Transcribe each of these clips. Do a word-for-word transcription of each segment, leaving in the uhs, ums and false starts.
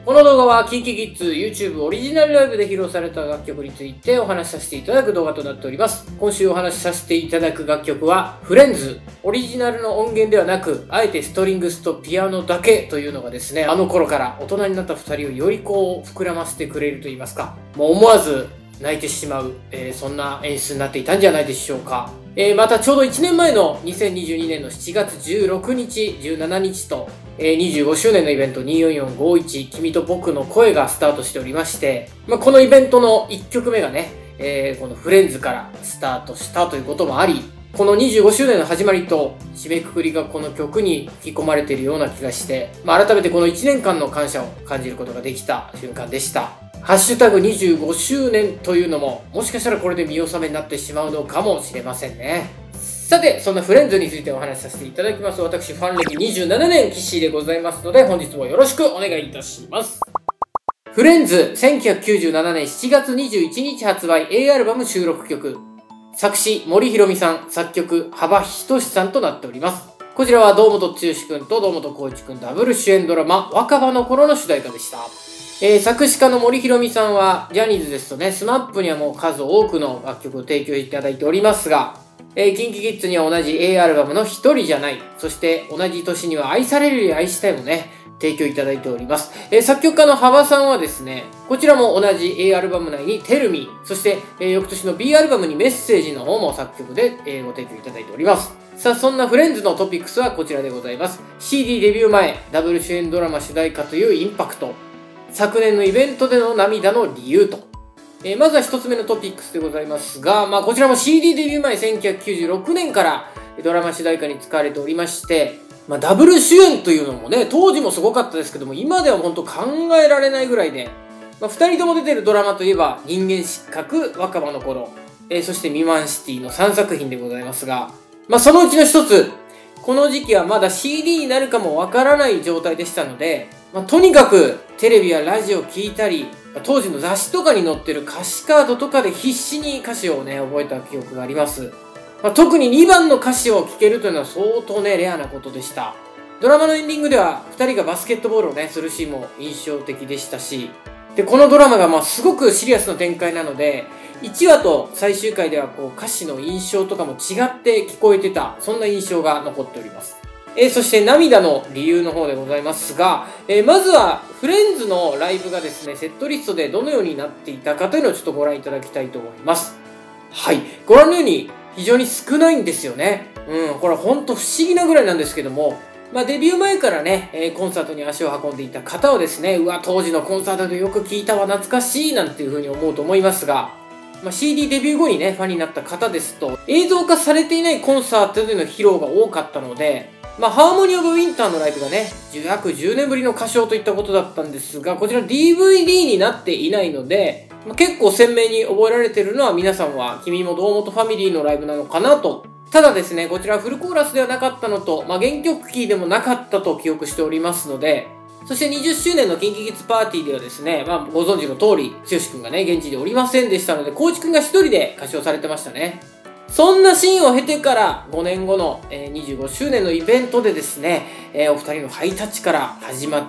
この動画は キンキキッズ YouTube オリジナルライブで披露された楽曲についてお話しさせていただく動画となっております。今週お話しさせていただく楽曲はフレンズ。オリジナルの音源ではなく、あえてストリングスとピアノだけというのがですね、あの頃から大人になったふたりをよりこう膨らませてくれると言いますか、もう思わず泣いてしまう、えー、そんな演出になっていたんじゃないでしょうか。えー、またちょうどいちねんまえのにせんにじゅうにねんのしちがつじゅうろくにち、じゅうしちにちと、えー、にじゅうごしゅうねんのイベントにーよんよんごいち君と僕の声がスタートしておりまして、まあ、このイベントのいっきょくめがね、えー、このフレンズからスタートしたということもあり、このにじゅうごしゅうねんの始まりと締めくくりがこの曲に吹き込まれているような気がして、まあ、改めてこのいちねんかんの感謝を感じることができた瞬間でした。ハッシュタグにじゅうごしゅうねんというのも、もしかしたらこれで見納めになってしまうのかもしれませんね。さて、そんなフレンズについてお話しさせていただきます。私、ファン歴にじゅうななねん、キッシーでございますので、本日もよろしくお願いいたします。フレンズ、せんきゅうひゃくきゅうじゅうななねんしちがつにじゅういちにち発売 A アルバム収録曲。作詞、森ひろみさん、作曲、幅ひとしさんとなっております。こちらは堂本剛くんと堂本光一くんダブル主演ドラマ、若葉の頃の主題歌でした。えー、作詞家の森ひろみさんは、ジャニーズですとね、スマップにはもう数多くの楽曲を提供いただいておりますが、えー、キンキキッズには同じ A アルバムの一人じゃない、そして同じ年には愛されるより愛したいもね、提供いただいております。えー、作曲家の幅さんはですね、こちらも同じ A アルバム内に Tell Me、そして、えー、翌年の B アルバムにメッセージの方も作曲で、えー、ご提供いただいております。さあ、そんなフレンズのトピックスはこちらでございます。シーディー デビュー前、ダブル主演ドラマ主題歌というインパクト。昨年のイベントでの涙の理由と。えー、まずは一つ目のトピックスでございますが、まあこちらも シーディー デビュー前せんきゅうひゃくきゅうじゅうろくねんからドラマ主題歌に使われておりまして、まあダブル主演というのもね、当時もすごかったですけども、今では本当考えられないぐらいで、まあ二人とも出てるドラマといえば、人間失格、若葉の頃、えー、そして未満シティのさんさくひんでございますが、まあそのうちの一つ、この時期はまだ シーディー になるかもわからない状態でしたので、まあ、とにかくテレビやラジオ聞いたり、当時の雑誌とかに載ってる歌詞カードとかで必死に歌詞をね、覚えた記憶があります。まあ、特ににばんの歌詞を聴けるというのは相当ね、レアなことでした。ドラマのエンディングではふたりがバスケットボールをね、するシーンも印象的でしたし、で、このドラマがまあすごくシリアスな展開なので、いちわと最終回ではこう歌詞の印象とかも違って聞こえてた、そんな印象が残っております。えー、そして涙の理由の方でございますが、えー、まずはフレンズのライブがですね、セットリストでどのようになっていたかというのをちょっとご覧いただきたいと思います。はい。ご覧のように非常に少ないんですよね。うん、これはほんと不思議なぐらいなんですけども、まあデビュー前からね、えー、コンサートに足を運んでいた方はですね、うわ、当時のコンサートでよく聞いたわ、懐かしいなんていう風に思うと思いますが、まあ、シーディー デビュー後にね、ファンになった方ですと、映像化されていないコンサートでの披露が多かったので、まあ、ハーモニー・オブ・ウィンターのライブがね、約じゅうねんぶりの歌唱といったことだったんですが、こちら ディーブイディー になっていないので、まあ、結構鮮明に覚えられているのは皆さんは、君も堂本ファミリーのライブなのかなと。ただですね、こちらフルコーラスではなかったのと、まあ、原曲キーでもなかったと記憶しておりますので、そしてにじゅっしゅうねんのキンキキッズパーティーではですね、まあ、ご存知の通り、剛くんがね、現地でおりませんでしたので、光一くんが一人で歌唱されてましたね。そんなシーンを経てからごねんごの、えー、にじゅうごしゅうねんのイベントでですね、えー、お二人のハイタッチから始まった、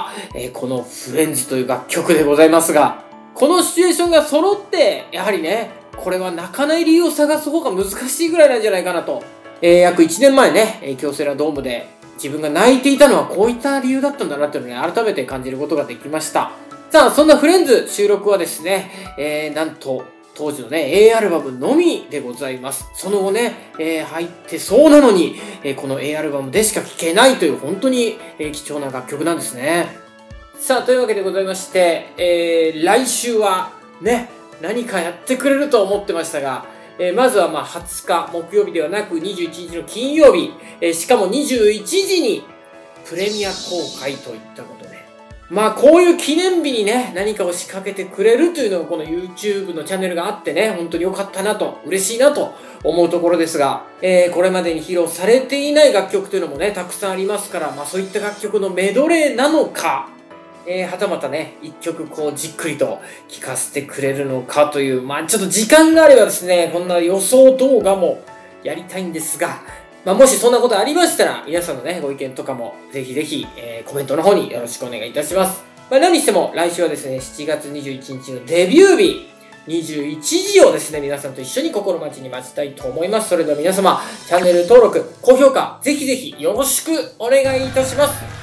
えー、このフレンズという楽曲でございますが、このシチュエーションが揃って、やはりね、これは泣かない理由を探す方が難しいぐらいなんじゃないかなと。えー、約いちねんまえね、えー、京セラドームで自分が泣いていたのはこういった理由だったんだなっていうのをね、改めて感じることができました。さあ、そんなフレンズ収録はですね、えー、なんと、当時のね、A アルバムのみでございます。その後ね、えー、入ってそうなのに、えー、この A アルバムでしか聴けないという本当に、えー、貴重な楽曲なんですね。さあ、というわけでございまして、えー、来週はね、何かやってくれると思ってましたが、えー、まずはまあはつか木曜日ではなくにじゅういちにちの金曜日、えー、しかもにじゅういちじにプレミア公開といったことで、まあこういう記念日にね、何かを仕掛けてくれるというのがこの YouTube のチャンネルがあってね、本当に良かったなと、嬉しいなと思うところですが、えー、これまでに披露されていない楽曲というのもね、たくさんありますから、まあそういった楽曲のメドレーなのか、えー、はたまたね、一曲こうじっくりと聴かせてくれるのかという、まあちょっと時間があればですね、こんな予想動画もやりたいんですが、まあもしそんなことありましたら、皆さんのね、ご意見とかもぜひぜひ、えー、コメントの方によろしくお願いいたします。 まあ、何にしても来週はですね、しちがつにじゅういちにちのデビュー日、にじゅういちじをですね、皆さんと一緒に心待ちに待ちたいと思います。それでは皆様、チャンネル登録、高評価、ぜひぜひよろしくお願いいたします。